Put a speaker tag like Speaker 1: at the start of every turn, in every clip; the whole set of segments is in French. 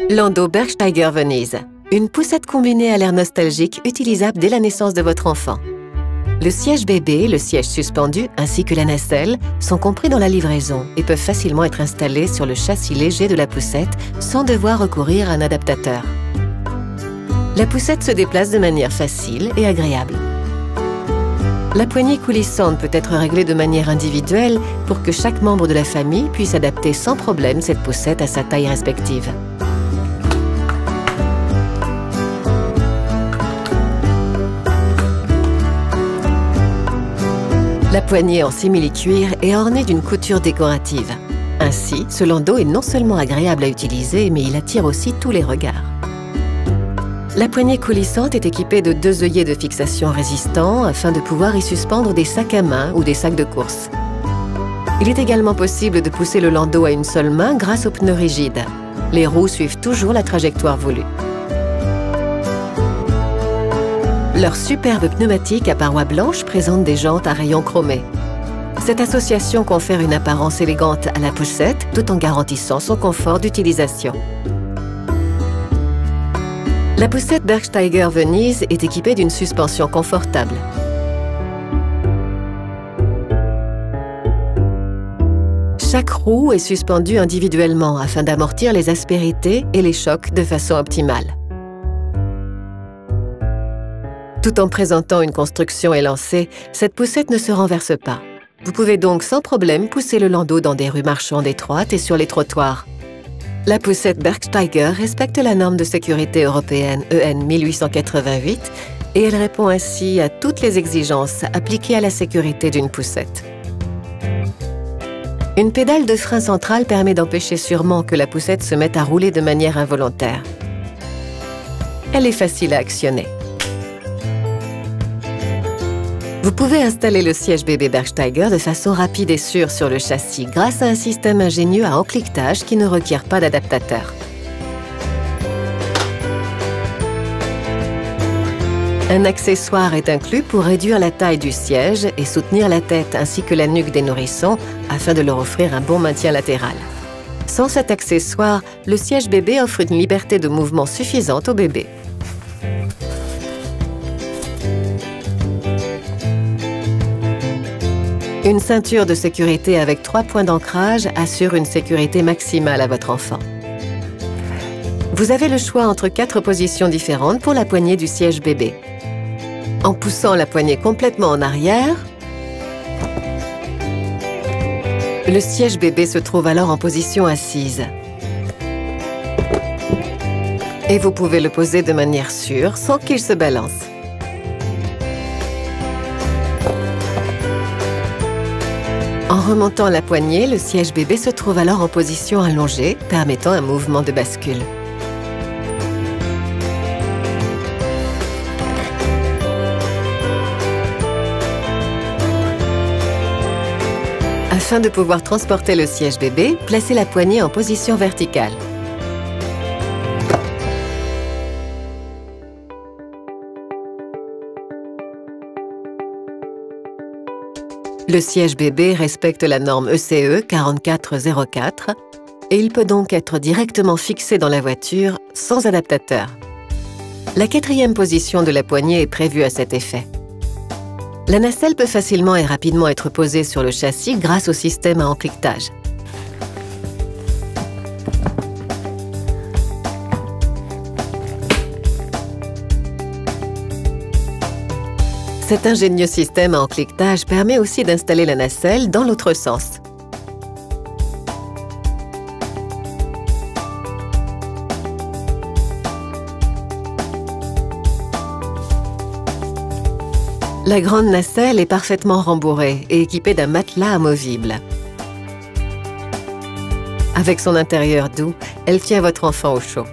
Speaker 1: Landau Bergsteiger Venise, une poussette combinée à l'air nostalgique utilisable dès la naissance de votre enfant. Le siège bébé, le siège suspendu ainsi que la nacelle sont compris dans la livraison et peuvent facilement être installés sur le châssis léger de la poussette sans devoir recourir à un adaptateur. La poussette se déplace de manière facile et agréable. La poignée coulissante peut être réglée de manière individuelle pour que chaque membre de la famille puisse adapter sans problème cette poussette à sa taille respective. La poignée en simili-cuir est ornée d'une couture décorative. Ainsi, ce landau est non seulement agréable à utiliser, mais il attire aussi tous les regards. La poignée coulissante est équipée de 2 œillets de fixation résistants afin de pouvoir y suspendre des sacs à main ou des sacs de course. Il est également possible de pousser le landau à une seule main grâce aux pneus rigides. Les roues suivent toujours la trajectoire voulue. Leurs superbes pneumatiques à parois blanches présentent des jantes à rayons chromés. Cette association confère une apparence élégante à la poussette tout en garantissant son confort d'utilisation. La poussette Bergsteiger Venise est équipée d'une suspension confortable. Chaque roue est suspendue individuellement afin d'amortir les aspérités et les chocs de façon optimale. Tout en présentant une construction élancée, cette poussette ne se renverse pas. Vous pouvez donc sans problème pousser le landau dans des rues marchandes étroites et sur les trottoirs. La poussette Bergsteiger respecte la norme de sécurité européenne EN 1888 et elle répond ainsi à toutes les exigences appliquées à la sécurité d'une poussette. Une pédale de frein centrale permet d'empêcher sûrement que la poussette se mette à rouler de manière involontaire. Elle est facile à actionner. Vous pouvez installer le siège bébé Bergsteiger de façon rapide et sûre sur le châssis grâce à un système ingénieux à encliquetage qui ne requiert pas d'adaptateur. Un accessoire est inclus pour réduire la taille du siège et soutenir la tête ainsi que la nuque des nourrissons afin de leur offrir un bon maintien latéral. Sans cet accessoire, le siège bébé offre une liberté de mouvement suffisante au bébé. Une ceinture de sécurité avec 3 points d'ancrage assure une sécurité maximale à votre enfant. Vous avez le choix entre 4 positions différentes pour la poignée du siège bébé. En poussant la poignée complètement en arrière, le siège bébé se trouve alors en position assise. Et vous pouvez le poser de manière sûre sans qu'il se balance. En remontant la poignée, le siège bébé se trouve alors en position allongée, permettant un mouvement de bascule. Afin de pouvoir transporter le siège bébé, placez la poignée en position verticale. Le siège bébé respecte la norme ECE 4404 et il peut donc être directement fixé dans la voiture sans adaptateur. La 4e position de la poignée est prévue à cet effet. La nacelle peut facilement et rapidement être posée sur le châssis grâce au système à encliquetage. Cet ingénieux système à encliquetage permet aussi d'installer la nacelle dans l'autre sens. La grande nacelle est parfaitement rembourrée et équipée d'un matelas amovible. Avec son intérieur doux, elle tient votre enfant au chaud.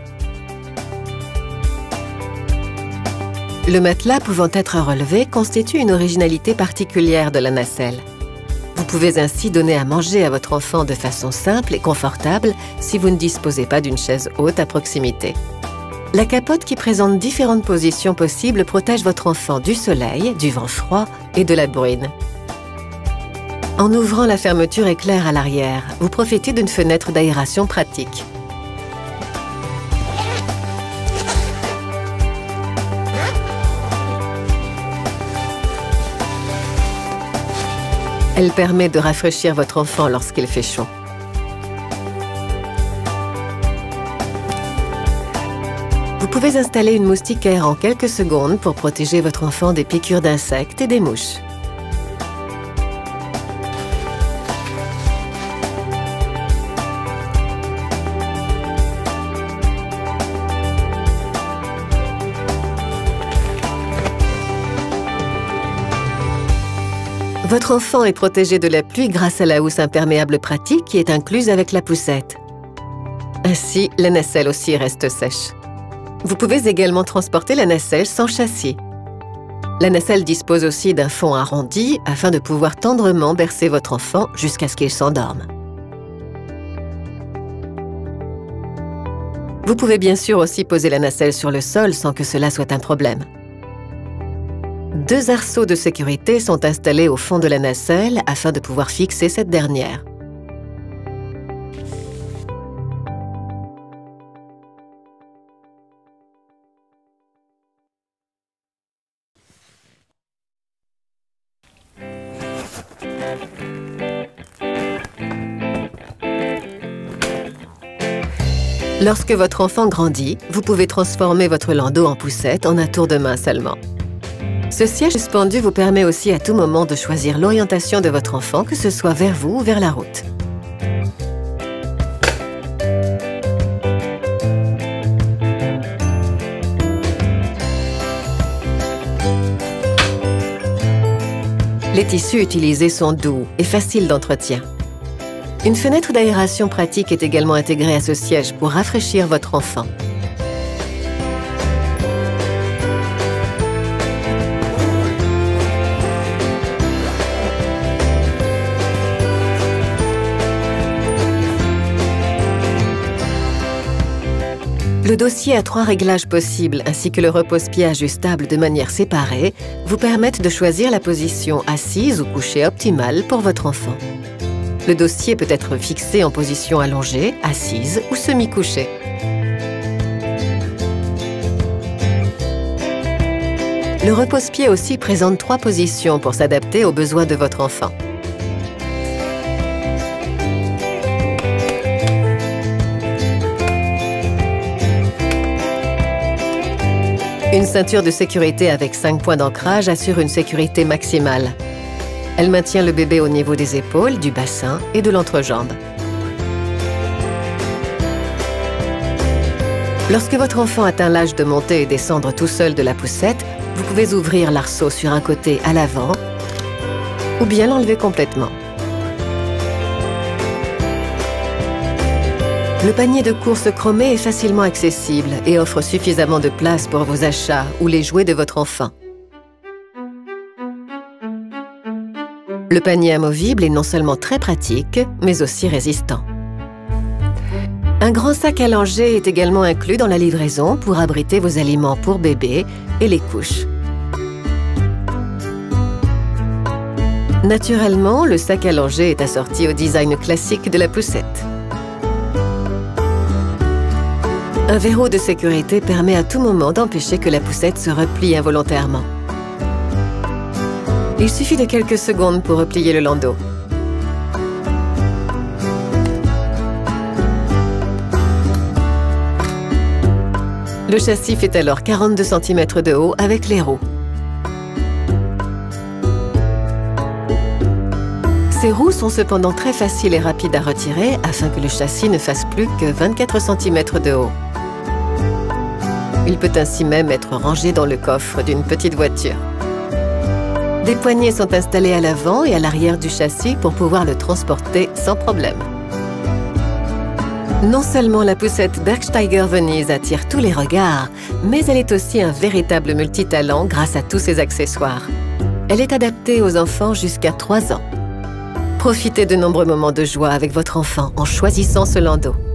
Speaker 1: Le matelas pouvant être relevé constitue une originalité particulière de la nacelle. Vous pouvez ainsi donner à manger à votre enfant de façon simple et confortable si vous ne disposez pas d'une chaise haute à proximité. La capote qui présente différentes positions possibles protège votre enfant du soleil, du vent froid et de la bruine. En ouvrant la fermeture éclair à l'arrière, vous profitez d'une fenêtre d'aération pratique. Elle permet de rafraîchir votre enfant lorsqu'il fait chaud. Vous pouvez installer une moustiquaire en quelques secondes pour protéger votre enfant des piqûres d'insectes et des mouches. Votre enfant est protégé de la pluie grâce à la housse imperméable pratique qui est incluse avec la poussette. Ainsi, la nacelle aussi reste sèche. Vous pouvez également transporter la nacelle sans châssis. La nacelle dispose aussi d'un fond arrondi afin de pouvoir tendrement bercer votre enfant jusqu'à ce qu'il s'endorme. Vous pouvez bien sûr aussi poser la nacelle sur le sol sans que cela soit un problème. 2 arceaux de sécurité sont installés au fond de la nacelle afin de pouvoir fixer cette dernière. Lorsque votre enfant grandit, vous pouvez transformer votre landau en poussette en un tour de main seulement. Ce siège suspendu vous permet aussi à tout moment de choisir l'orientation de votre enfant, que ce soit vers vous ou vers la route. Les tissus utilisés sont doux et faciles d'entretien. Une fenêtre d'aération pratique est également intégrée à ce siège pour rafraîchir votre enfant. Le dossier à 3 réglages possibles ainsi que le repose-pied ajustable de manière séparée vous permettent de choisir la position assise ou couchée optimale pour votre enfant. Le dossier peut être fixé en position allongée, assise ou semi-couchée. Le repose-pied aussi présente 3 positions pour s'adapter aux besoins de votre enfant. Une ceinture de sécurité avec 5 points d'ancrage assure une sécurité maximale. Elle maintient le bébé au niveau des épaules, du bassin et de l'entrejambe. Lorsque votre enfant atteint l'âge de monter et descendre tout seul de la poussette, vous pouvez ouvrir l'arceau sur un côté à l'avant ou bien l'enlever complètement. Le panier de course chromé est facilement accessible et offre suffisamment de place pour vos achats ou les jouets de votre enfant. Le panier amovible est non seulement très pratique, mais aussi résistant. Un grand sac à langer est également inclus dans la livraison pour abriter vos aliments pour bébé et les couches. Naturellement, le sac à langer est assorti au design classique de la poussette. Un verrou de sécurité permet à tout moment d'empêcher que la poussette se replie involontairement. Il suffit de quelques secondes pour replier le landau. Le châssis fait alors 42 cm de haut avec les roues. Ces roues sont cependant très faciles et rapides à retirer afin que le châssis ne fasse plus que 24 cm de haut. Il peut ainsi même être rangé dans le coffre d'une petite voiture. Des poignées sont installées à l'avant et à l'arrière du châssis pour pouvoir le transporter sans problème. Non seulement la poussette Bergsteiger Venise attire tous les regards, mais elle est aussi un véritable multitalent grâce à tous ses accessoires. Elle est adaptée aux enfants jusqu'à 3 ans. Profitez de nombreux moments de joie avec votre enfant en choisissant ce landau.